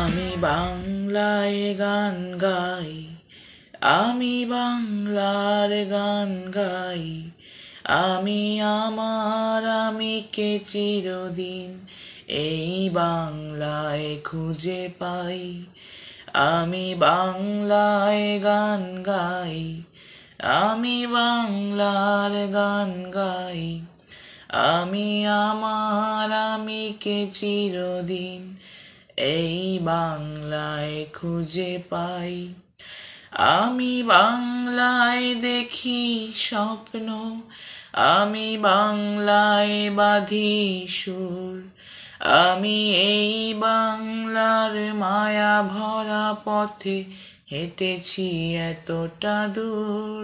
আমি বাংলায় গান গাই, আমি বাংলার গান গাই। আমি আমার আমিকে চিরদিন এই বাংলায় খুঁজে পাই। আমি বাংলায় গান গাই, আমি বাংলার গান গাই। আমি আমার আমিকে চিরদিন এই বাংলায় খুঁজে পাই। আমি বাংলায় দেখি স্বপ্ন, আমি বাংলায় বাঁধি সুর। আমি এই বাংলার মায়া ভরা পথে হেঁটেছি এতটা দূর।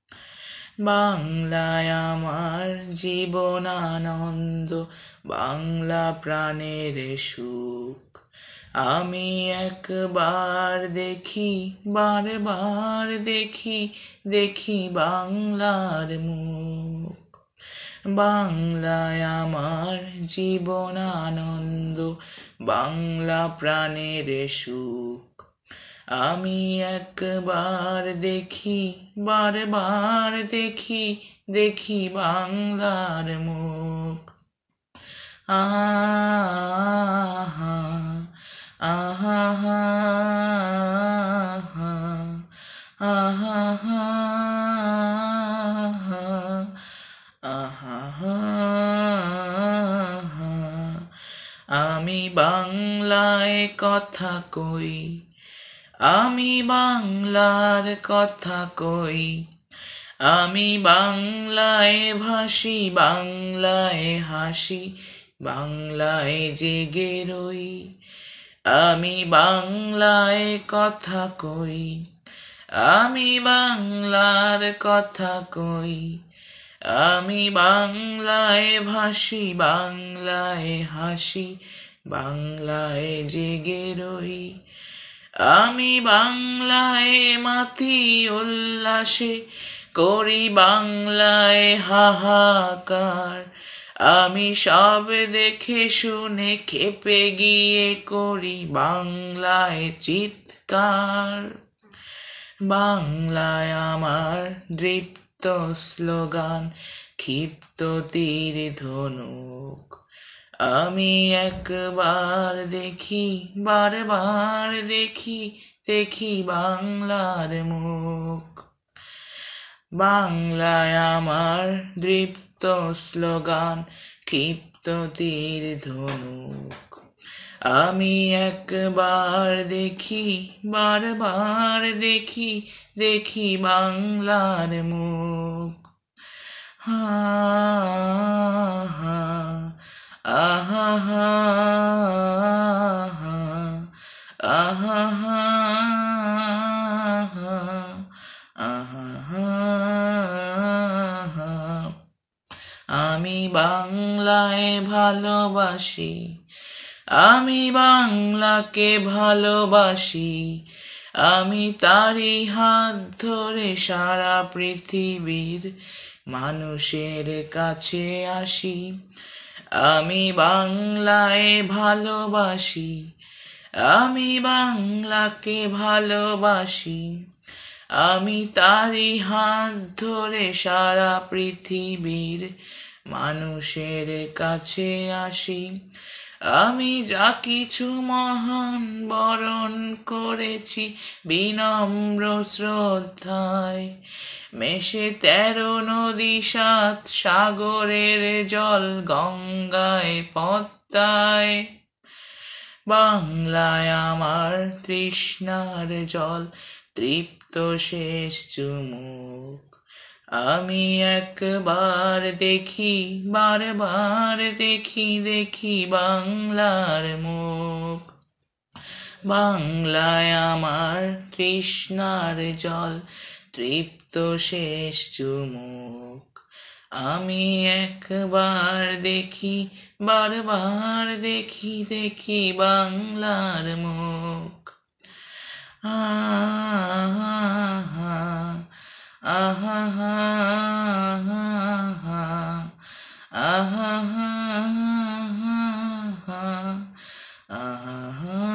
বাংলায় আমার জীবন আনন্দ, বাংলা প্রাণের সুখ। আমি একবার দেখি, বারবার দেখি, দেখি বাংলার মুখ। বাংলায় আমার জীবন আনন্দ, বাংলা প্রাণের সুখ। আমি একবার দেখি, বারবার দেখি, দেখি বাংলার মুখ। আহা আহা আহা আহা। আমি বাংলায় কথা কই, আমি বাংলার কথা কই। আমি বাংলায় ভাসি, বাংলায় হাসি, বাংলায় জেগে রই। আমি বাংলায় কথা কই, আমি বাংলার কথা কই। আমি বাংলায় ভাসি, বাংলায় হাসি, বাংলায় জেগে রই। আমি বাংলায় মাতি উল্লাসে, করি বাংলায় হাহাকার। আমি সব দেখে শুনে খেপে গিয়ে করি বাংলায় চিৎকার। বাংলায় আমার দৃপ্ত স্লোগান, ক্ষিপ্ত তীর ধনুক। আমি একবার দেখি, বারবার দেখি, দেখি বাংলার মুখ। বাংলায় আমার দৃপ্ত স্লোগান, ক্ষিপ্ত তীর ধনুক। আমি একবার দেখি, বারবার দেখি, দেখি বাংলার মুখ। আহা আমি বাংলায় ভালোবাসি, আমি বাংলাকে ভালোবাসি। আমি তারই হাত ধরে সারা পৃথিবীর মানুষের কাছে আসি। আমি বাংলায় ভালোবাসি, আমি বাংলাকে ভালোবাসি। আমি তারই হাত ধরে সারা পৃথিবীর মানুষের কাছে আসি। আমি যা কিছু মহান বরণ করেছি বিনম্র শ্রদ্ধায়। মেশে 13 নদী 7 সাগরের জল, গঙ্গায় পদ্মায়। বাংলায় আমার তৃষ্ণার জল, তৃপ্ত শেষ চুমুক। আমি একবার দেখি, বারবার দেখি, দেখি বাংলার মুখ। বাংলায় আমার তৃষ্ণার জল, তৃপ্ত শেষ চুমুক। আমি একবার দেখি, বারবার দেখি, দেখি বাংলার মুখ। আহা আহা আহা আহা